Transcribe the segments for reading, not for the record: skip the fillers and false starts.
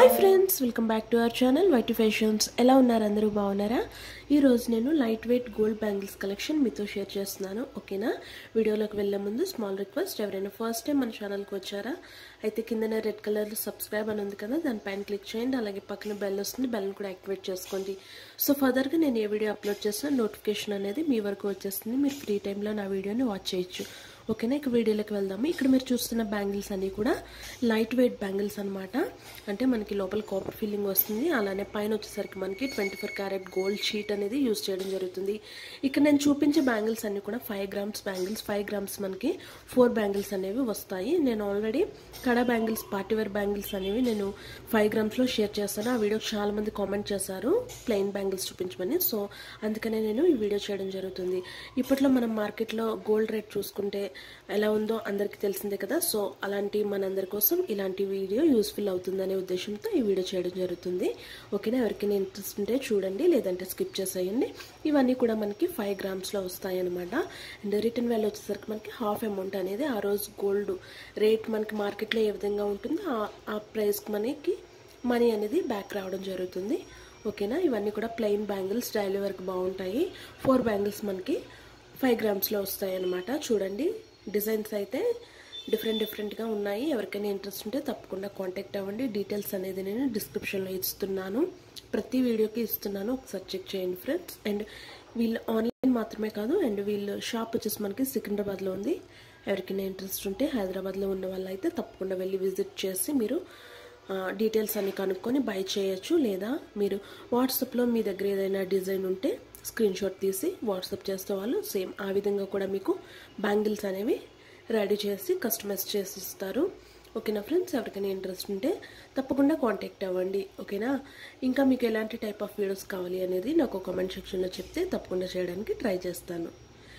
Hi friends, welcome back to our channel YT fashions. ఎలా ఉన్నారు? అందరూ బాగున్నారా? ఈరోజు నేను light weight gold bangles collection మీతో షేర్ చేస్తున్నాను. ఓకేనా? వీడియోలోకి వెళ్ళే ముందు స్మాల్ రిక్వెస్ట్, ఎవరైనా ఫస్ట్ టైం మన ఛానల్కి వచ్చారా అయితే కిందనే రెడ్ కలర్ సబ్స్క్రైబ్ అని ఉంది కదా, దానిపైన క్లిక్ చేయండి. అలాగే పక్కన బెల్ వస్తుంది, బెల్ని కూడా యాక్టివేట్ చేసుకోండి. సో ఫర్దర్గా నేను ఏ వీడియో అప్లోడ్ చేసినా నోటిఫికేషన్ అనేది మీ వరకు వచ్చేస్తుంది. మీరు ఫ్రీ టైంలో నా వీడియోని వాచ్ చేయొచ్చు. ఓకేనా? ఇక వీడియోలోకి వెళ్దాము. ఇక్కడ మీరు చూస్తున్న బ్యాంగిల్స్ అన్నీ కూడా లైట్ వెయిట్ బ్యాంగిల్స్ అనమాట. అంటే మనకి లోపల కాపర్ ఫిల్లింగ్ వస్తుంది. అలానే పైన వచ్చేసరికి మనకి 24 క్యారెట్ గోల్డ్ షీట్ అనేది యూజ్ చేయడం జరుగుతుంది. ఇక్కడ నేను చూపించే బ్యాంగిల్స్ అన్నీ కూడా 5 గ్రామ్స్ బ్యాంగిల్స్. 5 గ్రామ్స్ మనకి 4 బ్యాంగిల్స్ అనేవి వస్తాయి. నేను ఆల్రెడీ కడా బ్యాంగిల్స్, పార్టీవేర్ బ్యాంగిల్స్ అనేవి నేను 5 గ్రామ్స్లో షేర్ చేస్తాను. ఆ వీడియో చాలా మంది కామెంట్ చేశారు ప్లెయిన్ బ్యాంగిల్స్ చూపించమని. సో అందుకనే నేను ఈ వీడియో చేయడం జరుగుతుంది. ఇప్పట్లో మనం మార్కెట్లో గోల్డ్ రేట్ చూసుకుంటే ఎలా ఉందో అందరికీ తెలిసిందే కదా. సో అలాంటి మనందరి కోసం ఇలాంటి వీడియో యూస్ఫుల్ అవుతుందనే ఉద్దేశంతో ఈ వీడియో చేయడం జరుగుతుంది. ఓకేనా? ఎవరికైనా ఇంట్రెస్ట్ ఉంటే చూడండి, లేదంటే స్కిప్ చేసేయండి. ఇవన్నీ కూడా మనకి 5 గ్రామ్స్లో వస్తాయి అనమాట. అండ్ రిటర్న్ వాల్యూ వచ్చేసరికి మనకి హాఫ్ అమౌంట్ అనేది ఆ రోజు గోల్డ్ రేట్ మనకి మార్కెట్లో ఏ విధంగా ఉంటుందో ఆ ప్రైస్కి మనకి మనీ అనేది బ్యాక్ రావడం జరుగుతుంది. ఓకేనా? ఇవన్నీ కూడా ప్లెయిన్ బ్యాంగిల్స్, డైలీ వర్క్ బాగుంటాయి. 4 బ్యాంగిల్స్ మనకి 5 గ్రామ్స్లో వస్తాయి అన్నమాట. చూడండి, డిజైన్స్ అయితే డిఫరెంట్గా ఉన్నాయి. ఎవరికైనా ఇంట్రెస్ట్ ఉంటే తప్పకుండా కాంటాక్ట్ అవ్వండి. డీటెయిల్స్ అనేది నేను డిస్క్రిప్షన్లో ఇస్తున్నాను, ప్రతి వీడియోకి ఇస్తున్నాను, ఒకసారి చెక్ చేయండి ఫ్రెండ్స్. అండ్ వీళ్ళు ఆన్లైన్ మాత్రమే కాదు, అండ్ వీళ్ళు షాప్ వచ్చేసి మనకి సికింద్రాబాద్లో ఉంది. ఎవరికైనా ఇంట్రెస్ట్ ఉంటే హైదరాబాద్లో ఉన్న వాళ్ళు అయితే తప్పకుండా వెళ్ళి విజిట్ చేసి మీరు డీటెయిల్స్ అన్ని కనుక్కొని బై చేయొచ్చు. లేదా మీరు వాట్సాప్లో మీ దగ్గర ఏదైనా డిజైన్ ఉంటే స్క్రీన్ షాట్ తీసి వాట్సాప్ చేస్తే వాళ్ళు సేమ్ ఆ విధంగా కూడా మీకు బ్యాంగిల్స్ అనేవి రెడీ చేసి కస్టమైజ్ చేసి ఇస్తారు. ఓకేనా ఫ్రెండ్స్? ఎవరికైనా ఇంట్రెస్ట్ ఉంటే తప్పకుండా కాంటాక్ట్ అవ్వండి. ఓకేనా? ఇంకా మీకు ఎలాంటి టైప్ ఆఫ్ వీడియోస్ కావాలి అనేది నాకు కామెంట్ సెక్షన్లో చెప్తే తప్పకుండా చేయడానికి ట్రై చేస్తాను.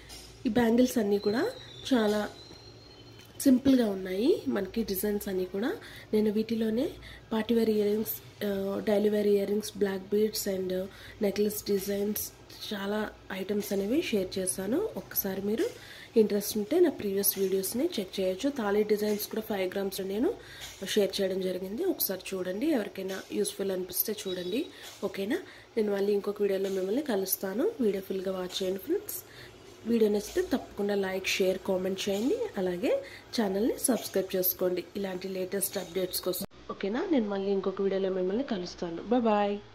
ఈ బ్యాంగిల్స్ అన్నీ కూడా చాలా సింపుల్గా ఉన్నాయి. మనకి డిజైన్స్ అన్నీ కూడా నేను వీటిలోనే party wear ear rings, daily wear ear rings, black beads and necklace designs చాలా ఐటమ్స్ అనేవి షేర్ చేశాను. ఒక్కసారి మీరు ఇంట్రెస్ట్ ఉంటే నా ప్రీవియస్ వీడియోస్ని చెక్ చేయొచ్చు. తాళీ డిజైన్స్ కూడా 5 గ్రామ్స్లో నేను షేర్ చేయడం జరిగింది. ఒకసారి చూడండి, ఎవరికైనా యూస్ఫుల్ అనిపిస్తే చూడండి. ఓకేనా? నేను మళ్ళీ ఇంకొక వీడియోలో మిమ్మల్ని కలుస్తాను. వీడియో ఫుల్గా వాచ్ చేయండి ఫ్రెండ్స్. వీడియో నచ్చితే తప్పకుండా లైక్, షేర్, కామెంట్ చేయండి. అలాగే ఛానల్ని సబ్స్క్రైబ్ చేసుకోండి ఇలాంటి లేటెస్ట్ అప్డేట్స్ కోసం. ఓకేనా? నేను మళ్ళీ ఇంకొక వీడియోలో మిమ్మల్ని కలుస్తాను. బాయ్.